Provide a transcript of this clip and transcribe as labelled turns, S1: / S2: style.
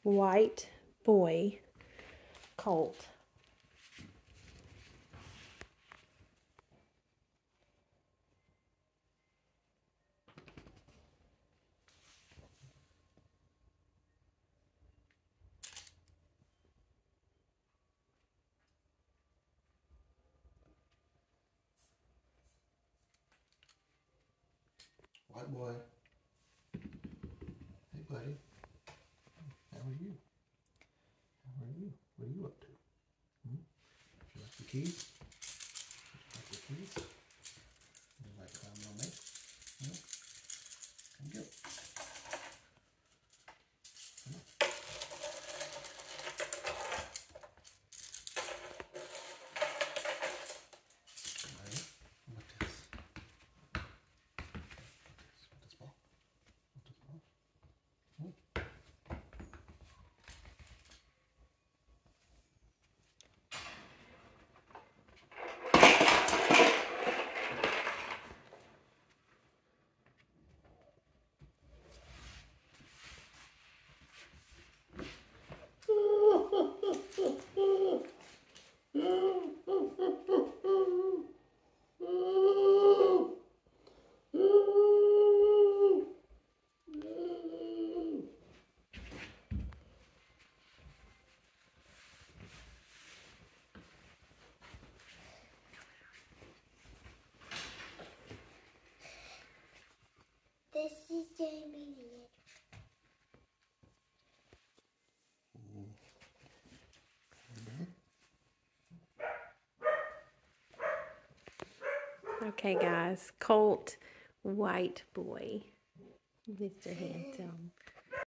S1: white boy colt.
S2: White boy. Hey, buddy. How are you? How are you? What are you up to? Would you like the keys? Would you like the keys? Would you like climbing on me? No? Come get it. Come on. Ready? What this? What this ball? What this ball?
S3: This is Jamie.
S1: Okay, guys, colt white boy, Mr. Handsome.